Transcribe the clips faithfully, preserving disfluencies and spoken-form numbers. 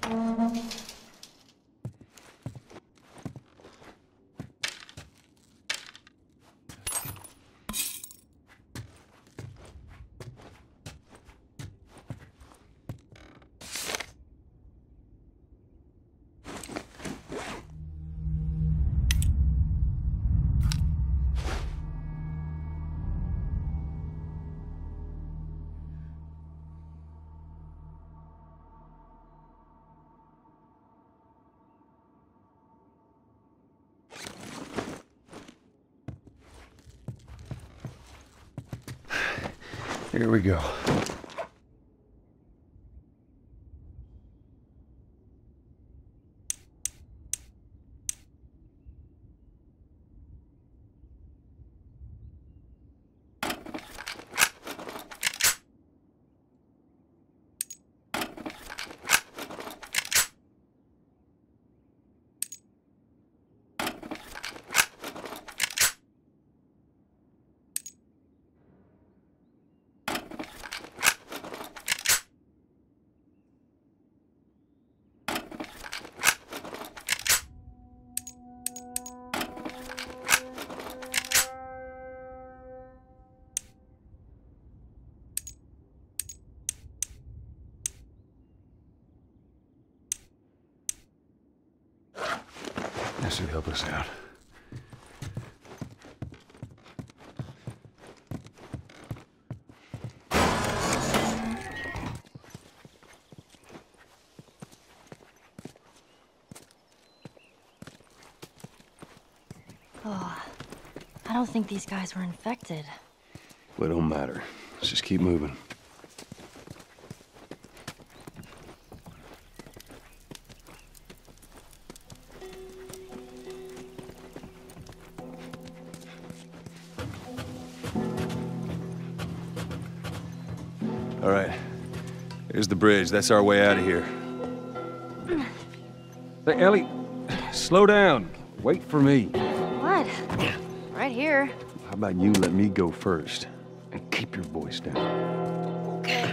Here we go. This should help us out. Oh, I don't think these guys were infected. Well, it don't matter. Let's just keep moving. All right. Here's the bridge. That's our way out of here. Hey, Ellie, slow down. Wait for me. What? Right here. How about you let me go first and keep your voice down? Okay.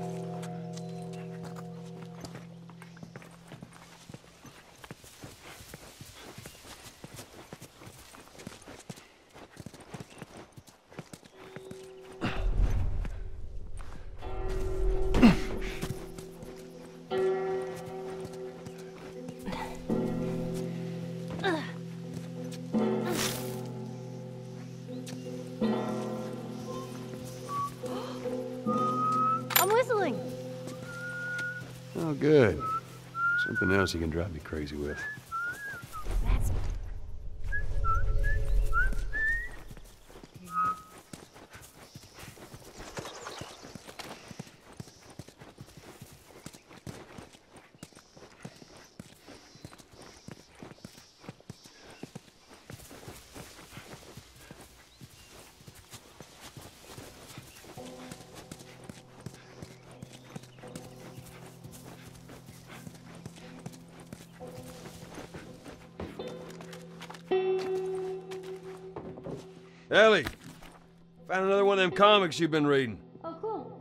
I'm whistling. Oh, good. Something else you can drive me crazy with. That's... Ellie, found another one of them comics you've been reading. Oh, cool.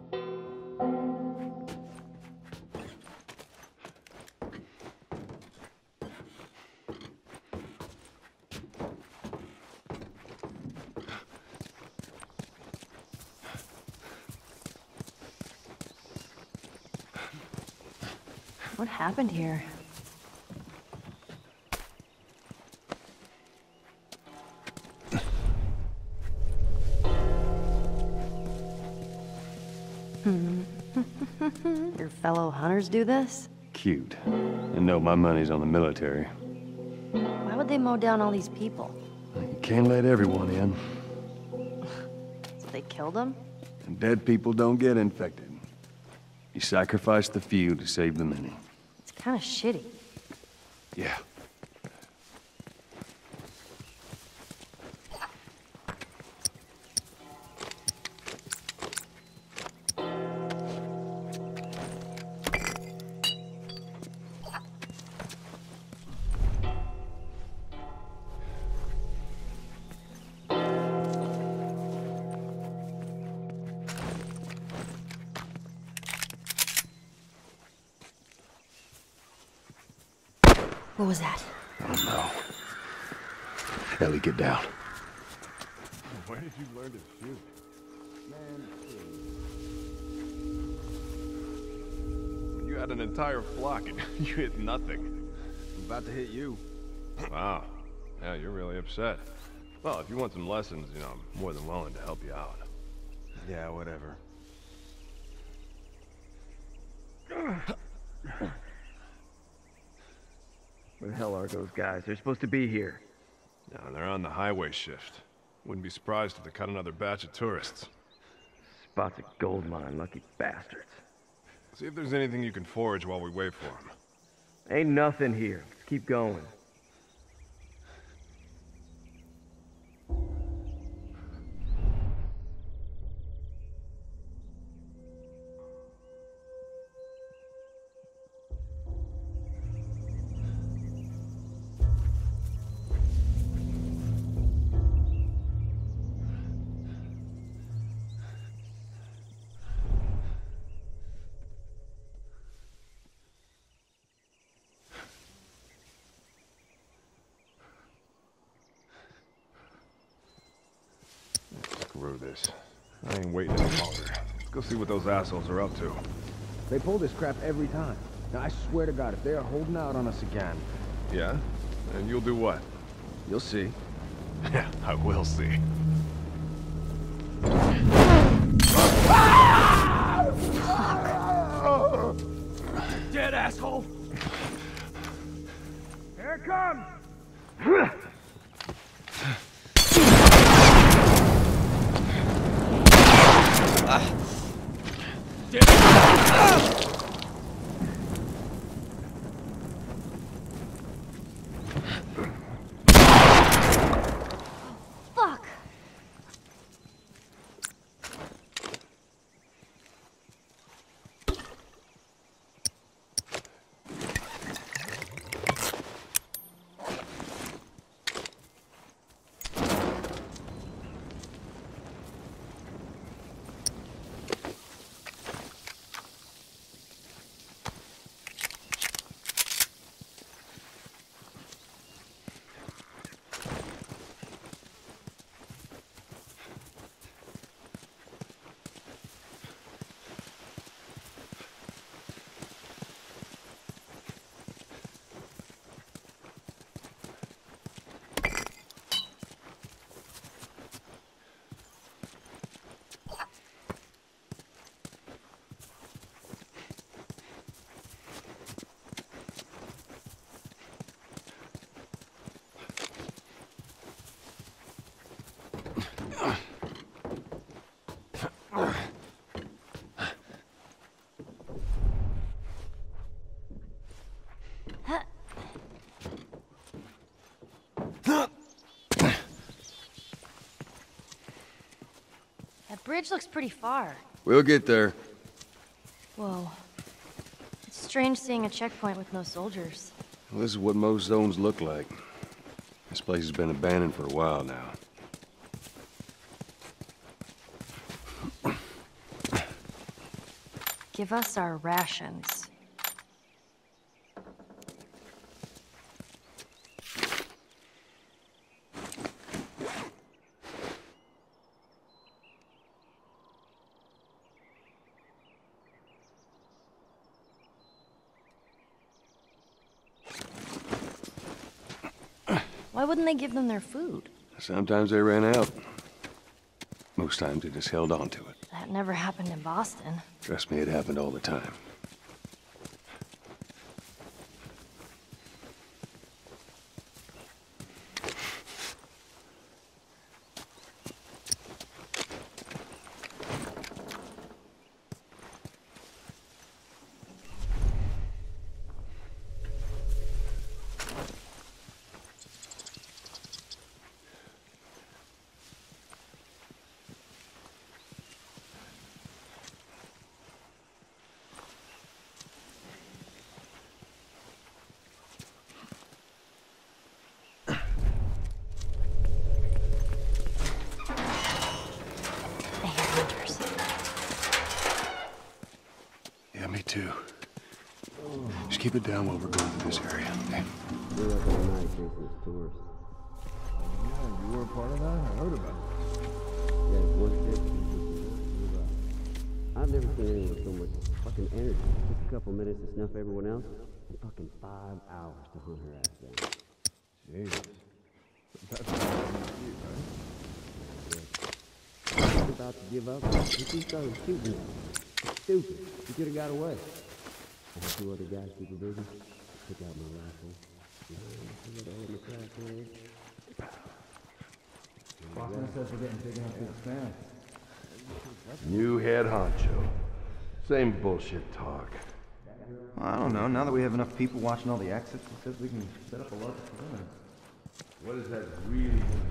What happened here? Your fellow hunters do this? Cute. And no, my money's on the military. Why would they mow down all these people? You can't let everyone in. So they killed them? And dead people don't get infected. You sacrifice the few to save the many. It's kind of shitty. Yeah. What was that? I don't know. Ellie, get down. Where did you learn to shoot? You had an entire flock and you hit nothing. I'm about to hit you. Wow. Yeah, you're really upset. Well, if you want some lessons, you know, I'm more than willing to help you out. Yeah, whatever. Where the hell are those guys? They're supposed to be here. No, they're on the highway shift. Wouldn't be surprised if they cut another batch of tourists. Spot's a gold mine, lucky bastards. See if there's anything you can forage while we wait for them. Ain't nothing here. Let's keep going. Screw this. I ain't waiting any longer. Let's go see what those assholes are up to. They pull this crap every time. Now, I swear to God, if they are holding out on us again... Yeah? And you'll do what? You'll see. Yeah, I will see. Dead asshole! Here it comes! Fuck! That bridge looks pretty far. We'll get there. Whoa. It's strange seeing a checkpoint with no soldiers. Well, this is what most zones look like. This place has been abandoned for a while now. Give us our rations. Why wouldn't they give them their food? Sometimes they ran out. Most times they just held on to it. That never happened in Boston. Trust me, it happened all the time. Yeah, me too. Just keep it down while we're going through this area, okay? We were up all night chasing this tourist. Yeah, you were a part of that? I heard about it. Yeah, this one chick, she was, uh, I've never seen anyone with so much fucking energy. Just a couple minutes to snuff everyone else, and fucking five hours to hunt her ass down. Jesus. That's not you, right? I was about to give up, and she started shooting at me. Stupid. She could have got away. I had two other guys super busy. Took out my rifle. And I hit my crackhead. Boston says we're getting big enough to expand. New head honcho. Same bullshit talk. I don't know. Now that we have enough people watching all the exits, it says we can set up a larger perimeter. What is that really gonna do?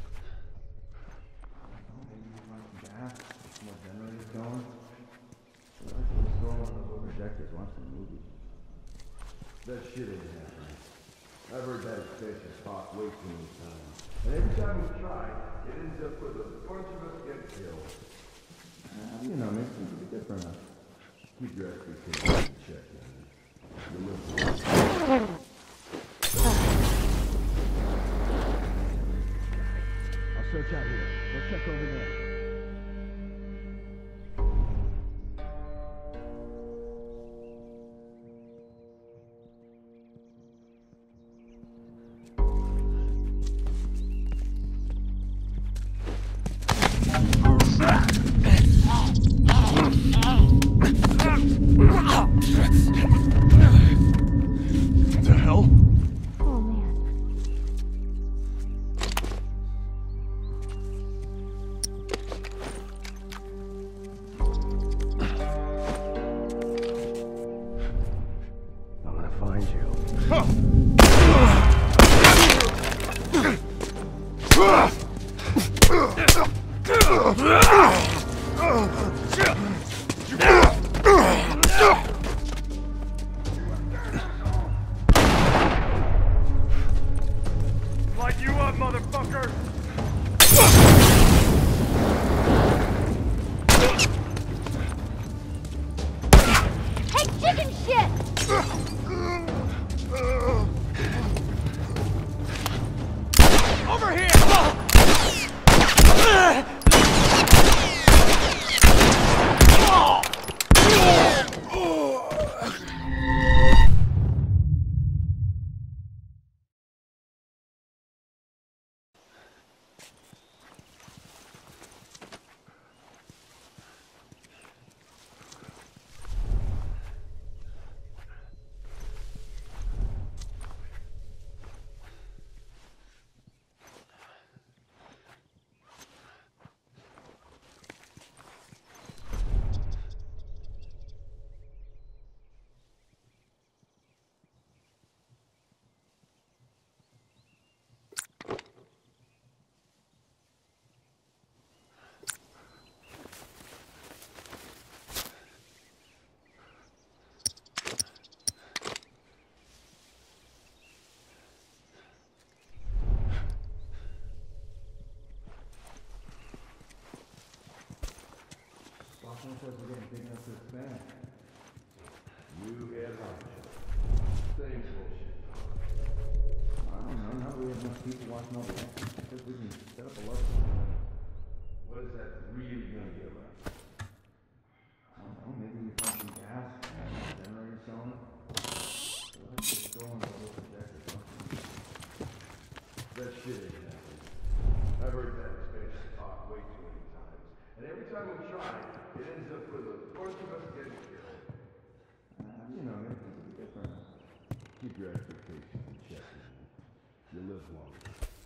Maybe we find some gas, some more generators going. Let's go on those old projectors, watch some movies. That shit ain't happening. I've heard that extension talk way too many times. And every time we try, it ends up with a bunch of us get killed. Uh, you know, maybe things will be different now. Keep your expectations in check, man. You look I'll search out here. We'll check over there. What the hell? Oh, man. I'm gonna find you. Light you up, motherfucker! Hey, chicken shit! Over here! Boston says we're getting big enough to expand. New head honcho. Same bullshit talk. I don't know. Now that we have enough people watching all the exits, it says we can set up a larger perimeter. What is that really gonna give us? I don't know. Maybe we find some gas, some generators going. So let's just go on those old projectors, huh? That shit ain't happening. I've heard that extension talk way too many times. And every time we try, it ends up with a bunch of us getting killed. Uh, you know, maybe things will be different now. Keep your expectations in check, man. You live longer.